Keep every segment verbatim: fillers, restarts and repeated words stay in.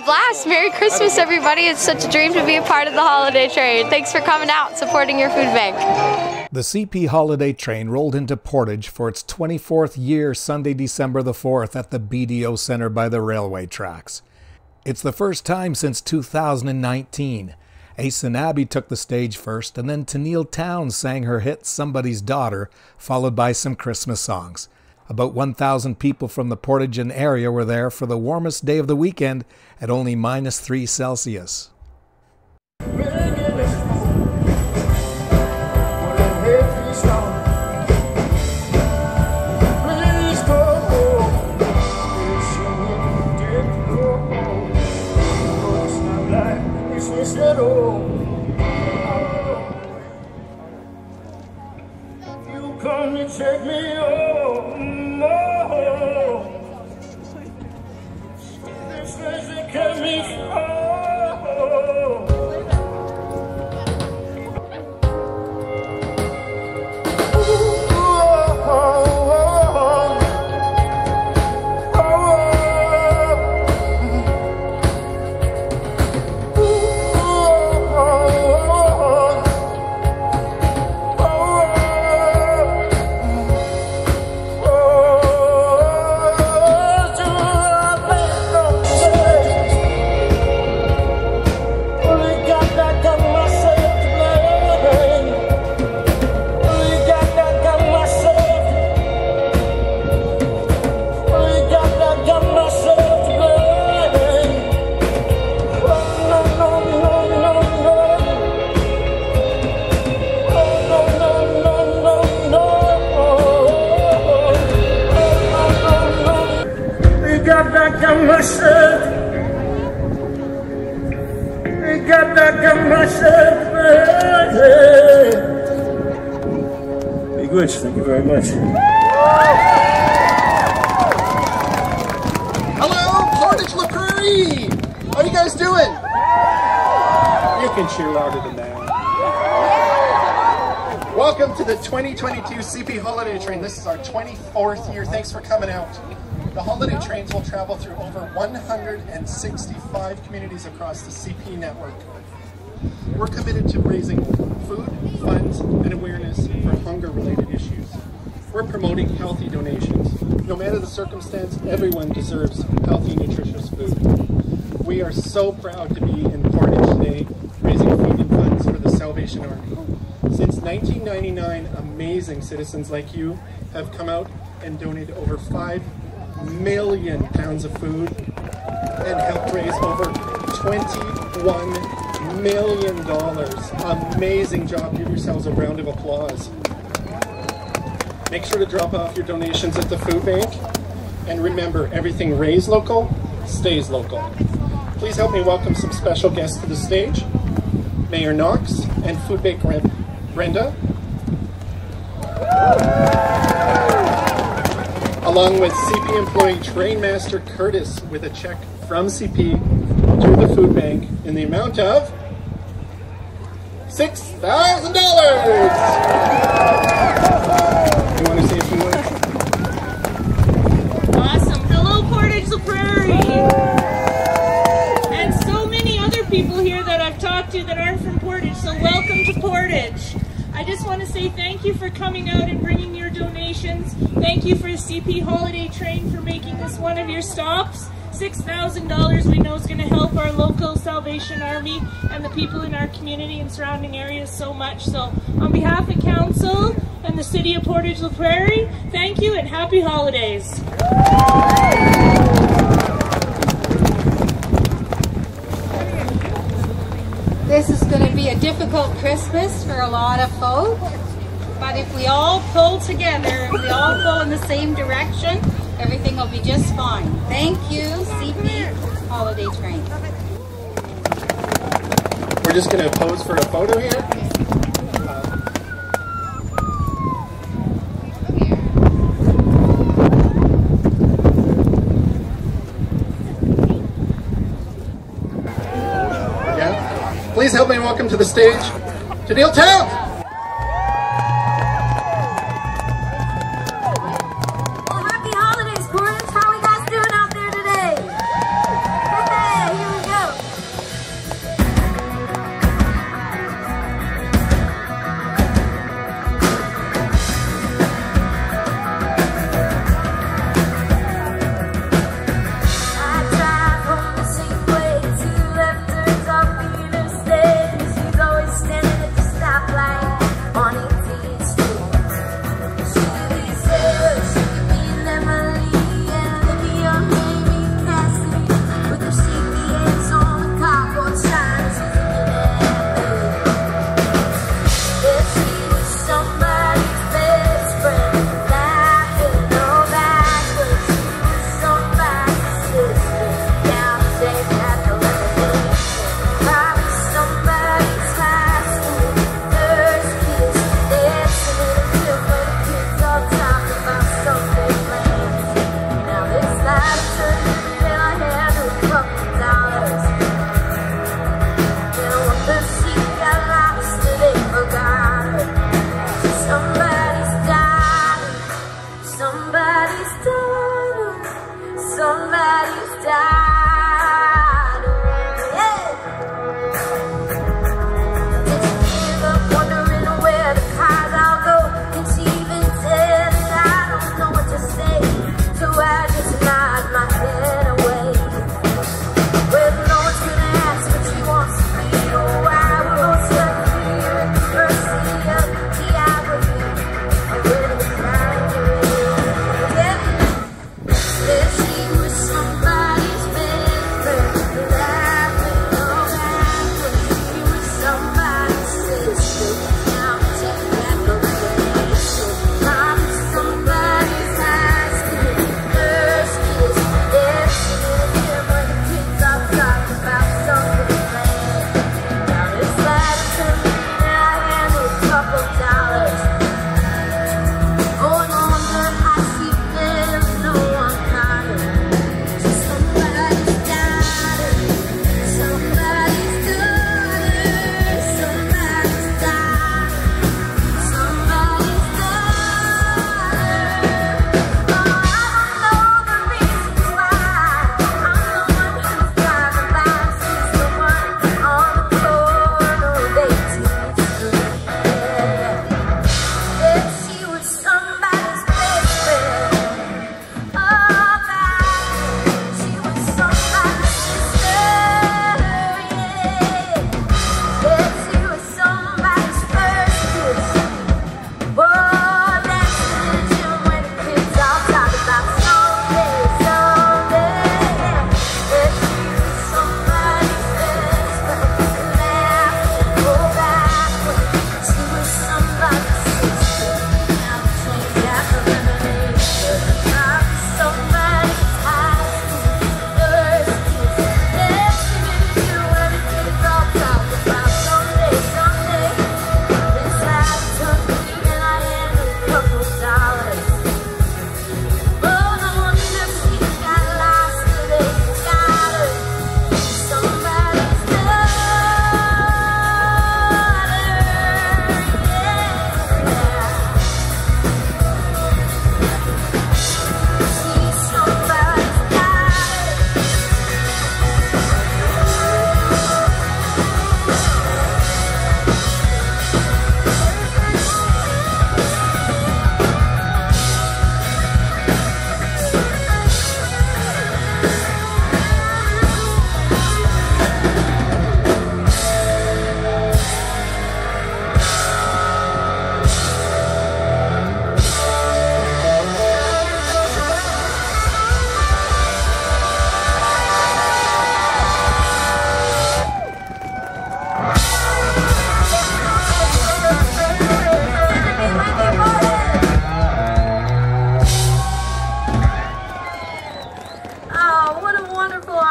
blast. Merry Christmas, everybody. It's such a dream to be a part of the holiday train. Thanks for coming out, supporting your food bank. The C P Holiday Train rolled into Portage for its twenty-fourth year Sunday, December the fourth at the B D O Centre by the railway tracks. It's the first time since two thousand nineteen. Ace Abbey took the stage first, and then Tennille Towns sang her hit Somebody's Daughter, followed by some Christmas songs. About one thousand people from the Portage and area were there for the warmest day of the weekend at only minus three Celsius. Come and take me home, oh. This place that kept me home. Be good, thank you very much. Hello, Portage La Prairie! How are you guys doing? You can cheer louder than that. Welcome to the twenty twenty-two C P Holiday Train. This is our twenty-fourth year. Thanks for coming out. The holiday trains will travel through over one hundred sixty-five communities across the C P network. We're committed to raising food, funds, and awareness for hunger-related issues. We're promoting healthy donations. No matter the circumstance, everyone deserves healthy, nutritious food. We are so proud to be in Portage today, raising food and funds for the Salvation Army. Since nineteen ninety-nine, amazing citizens like you have come out and donated over five million pounds of food and helped raise over twenty-one million dollars. Amazing job. Give yourselves a round of applause. Make sure to drop off your donations at the food bank. And remember, everything raised local, stays local. Please help me welcome some special guests to the stage. Mayor Knox and Food Bank Brenda. Along with C P employee Train Master Curtis with a check from C P to the food bank in the amount of six thousand dollars. You want to say a few words? Awesome. Hello, Portage La Prairie. And so many other people here that I've talked to that aren't from Portage, so welcome to Portage. I just want to say thank you for coming out and bringing your donations. Thank you for the C P Holiday Train for making this one of your stops. six thousand dollars we know is going to help our local Salvation Army and the people in our community and surrounding areas so much. So on behalf of Council and the City of Portage La Prairie, thank you and happy holidays. This is going to be a difficult Christmas for a lot of folk, but if we all pull together and we all go in the same direction, everything will be just fine. Thank you, C P Holiday Train. We're just going to pose for a photo here. Again, please help me welcome to the stage Tennille Towns. Happy holidays, Portage. How are you guys doing out there today? Hey, here we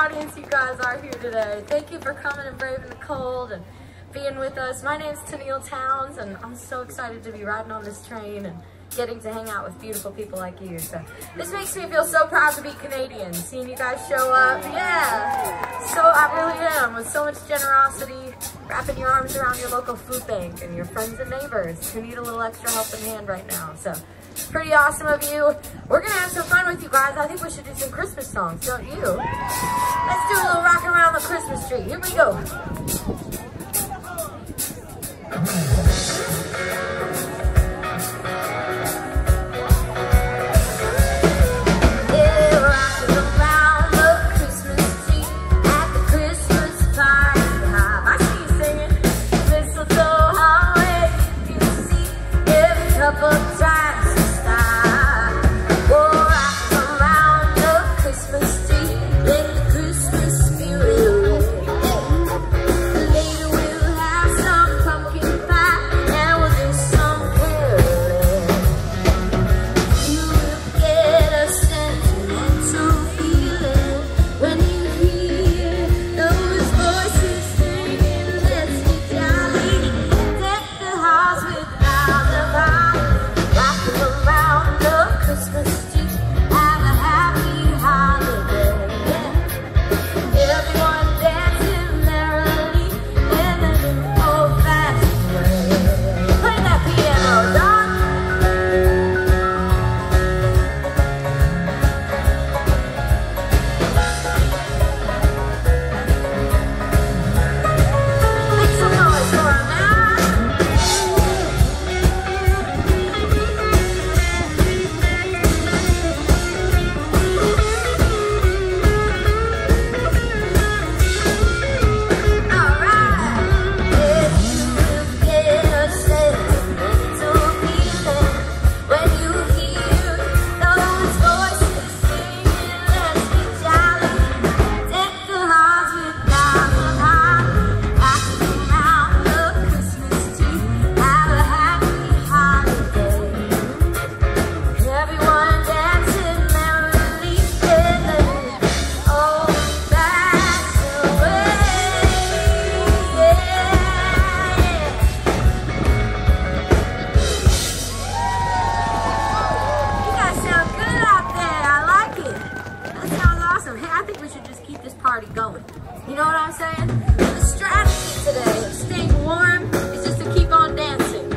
audience you guys are here today. Thank you for coming and braving the cold and being with us. My name's Tennille Towns, and I'm so excited to be riding on this train and getting to hang out with beautiful people like you. So this makes me feel so proud to be Canadian, seeing you guys show up. Yeah, so I really am, with so much generosity, wrapping your arms around your local food bank and your friends and neighbors who need a little extra helping hand right now. So pretty awesome of you. We're gonna have some fun with you guys. I think we should do some Christmas songs, don't you? Let's do a little rock around the Christmas tree. Here we go. Going. You know what I'm saying? The strategy today of staying warm is just to keep on dancing.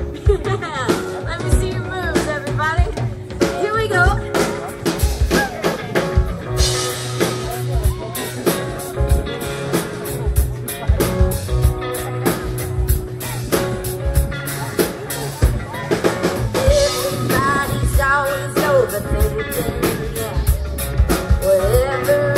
Let me see your moves, everybody. Here we go. Everybody's always overthinking, yeah. Whatever.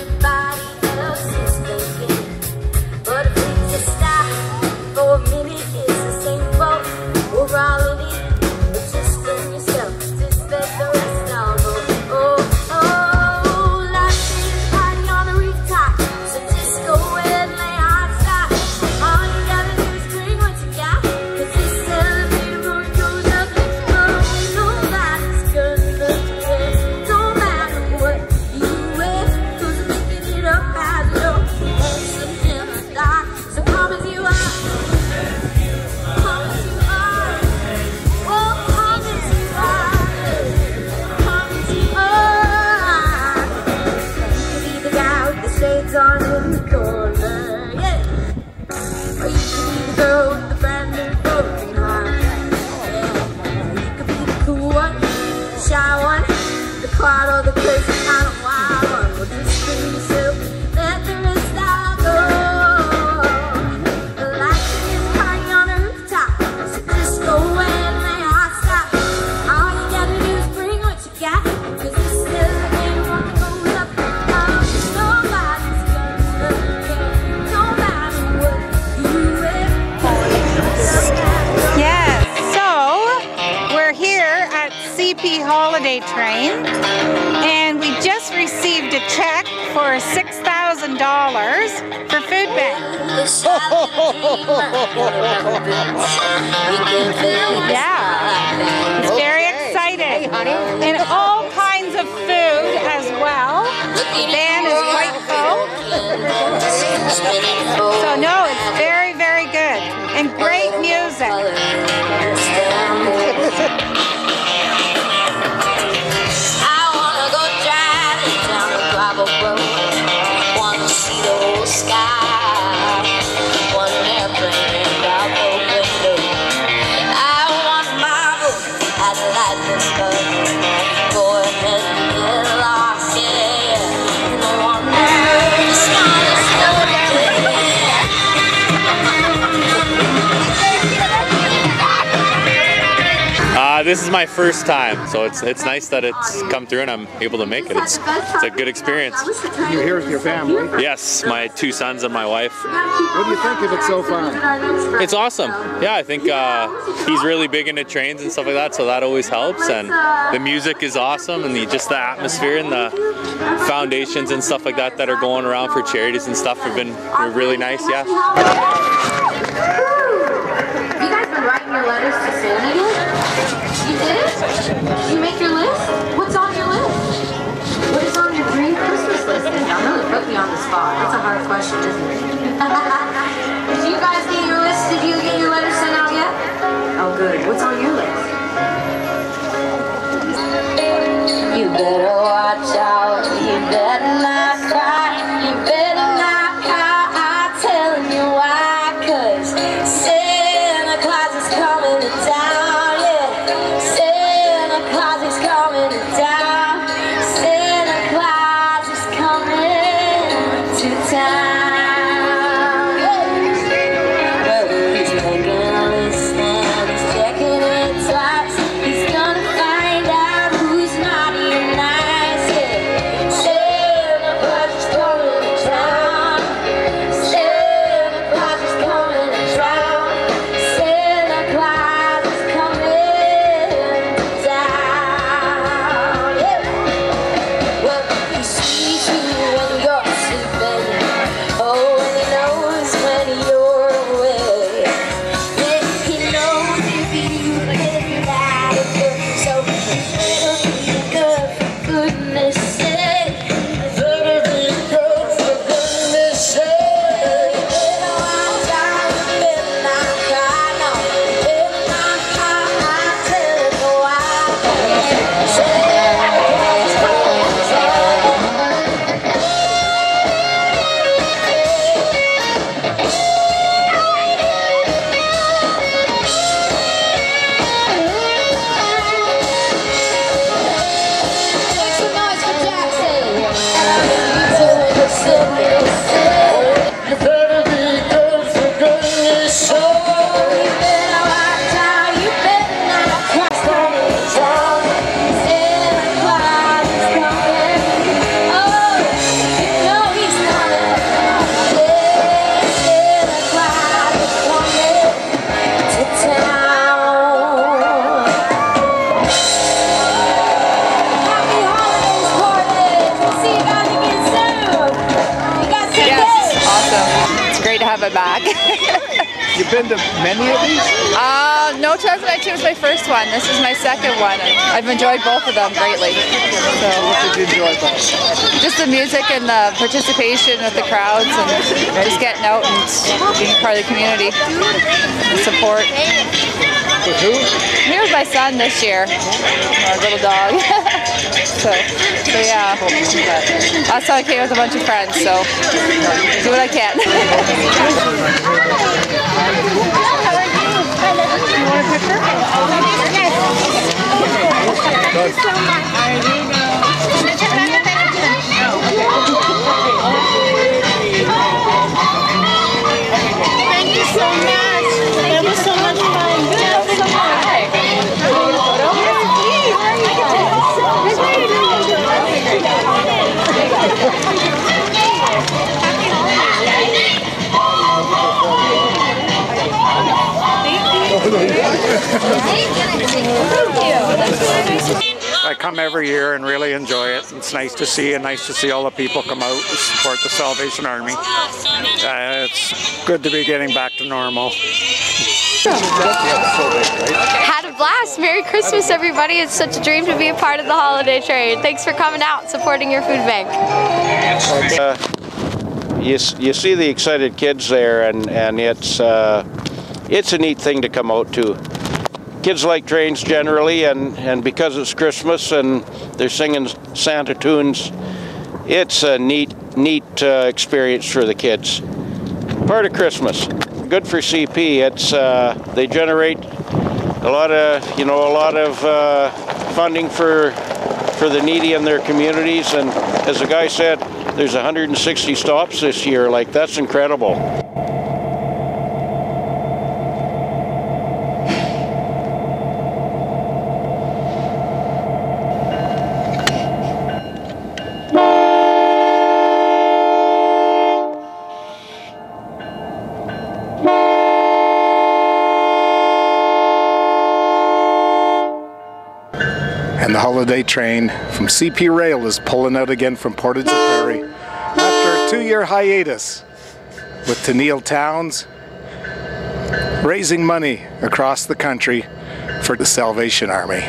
Holiday Train, and we just received a check for six thousand dollars for food bank. Yeah, it's very exciting, and all kinds of food as well. The van is quite full. sky. One airplane out the window. I want my boat at lightning bug. Go ahead and get lost, yeah. And I want the smallest Uh, this is my first time, so it's it's nice that it's come through and I'm able to make it. It's it's a good experience. You're here with your family? Yes, my two sons and my wife. What do you think of it so far? It's awesome. Yeah, I think uh, he's really big into trains and stuff like that, so that always helps. And the music is awesome, and the, just the atmosphere and the foundations and stuff like that that are going around for charities and stuff have been really nice. Yeah. You guys been writing your letters to Santa yet? You did it? Did you make your list? What's on your list? What is on your dream Christmas list? Y'all really put me on the spot. That's a hard question, isn't it? Did you guys get your list? Did you get your letters sent out yet? Oh, good. What's on your list? You better watch out, you better not cry, you better not cry, I'm telling you why, 'cause Santa Claus is coming to town, yeah, Santa Claus is coming to town, Santa Claus is coming to town, yeah. Well, he's making a list and he's checking it twice, he's gonna find out who's naughty and nice, yeah. Santa Claus is coming to town. Santa Claus is coming to town. Santa Claus is coming to town. Yeah. Well, he sees you when you're sleeping. Oh, and he knows when you're away. Yeah, he knows if you've been bad or good. So better be good for goodness sake. Better be good for goodness sake. You better watch out, you better not cry, no. You better not cry, I'm telling you why. Santa Claus is coming to town. Make some noise for Jackson. You better be good for goodness sake. You better watch out, you better not cry. Coming to town. Santa Claus is coming. Oh, you know he's coming. Yeah, Santa Claus is coming to town. Happy holidays, Portage. We'll see you guys again soon. You guys take Yes, care. awesome. It's great to have it back. You've been to many of these? uh, No two thousand nineteen was my first one. This is my second one. And I've enjoyed both of them greatly. So, What did you enjoy most? just the music and the participation with the crowds and just getting out and being part of the community and support. With who? I'm here with my son this year, our little dog. so, so yeah, last time I came with a bunch of friends, so do what I can. You want a picture? Thank you so much. Thank you so much. It was so much fun. Thank you so much. I come every year and really enjoy it. It's nice to see and nice to see all the people come out to support the Salvation Army. Uh, it's good to be getting back to normal. Had a blast. Merry Christmas, everybody. It's such a dream to be a part of the holiday train. Thanks for coming out and supporting your food bank. Uh, you, you see the excited kids there, and, and it's, uh, it's a neat thing to come out to. Kids like trains generally, and, and because it's Christmas and they're singing Santa tunes, it's a neat neat uh, experience for the kids. Part of Christmas. Good for C P. It's uh, they generate a lot of you know a lot of uh, funding for for the needy in their communities, and as the guy said, there's one hundred sixty stops this year. Like, that's incredible. And the holiday train from C P Rail is pulling out again from Portage la Prairie after a two-year hiatus, with Tenniel Towns raising money across the country for the Salvation Army.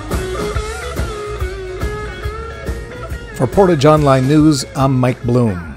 For Portage Online News, I'm Mike Bloom.